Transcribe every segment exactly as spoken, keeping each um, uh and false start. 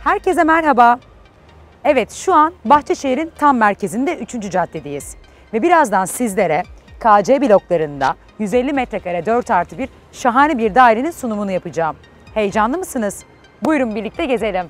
Herkese merhaba. Evet, şu an Bahçeşehir'in tam merkezinde üçüncü caddedeyiz. Ve birazdan sizlere K C bloklarında yüz elli metrekare dört artı bir şahane bir dairenin sunumunu yapacağım. Heyecanlı mısınız? Buyurun birlikte gezelim.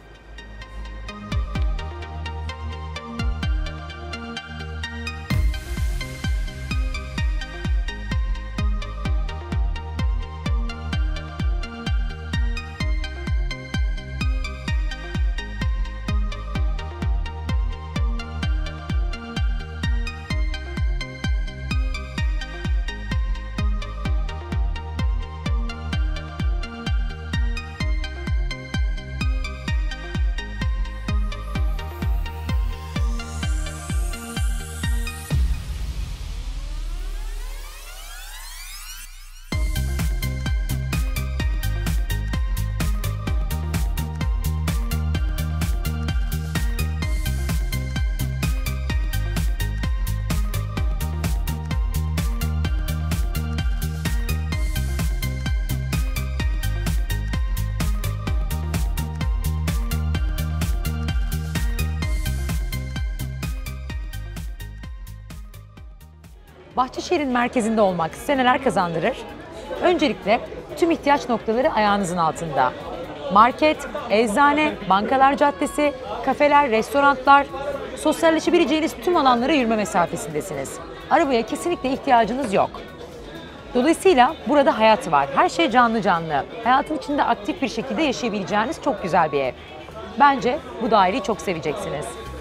Bahçeşehir'in merkezinde olmak size neler kazandırır? Öncelikle tüm ihtiyaç noktaları ayağınızın altında. Market, eczane, bankalar caddesi, kafeler, restoranlar, sosyalleşebileceğiniz tüm alanlara yürüme mesafesindesiniz. Arabaya kesinlikle ihtiyacınız yok. Dolayısıyla burada hayat var. Her şey canlı canlı. Hayatın içinde aktif bir şekilde yaşayabileceğiniz çok güzel bir ev. Bence bu daireyi çok seveceksiniz.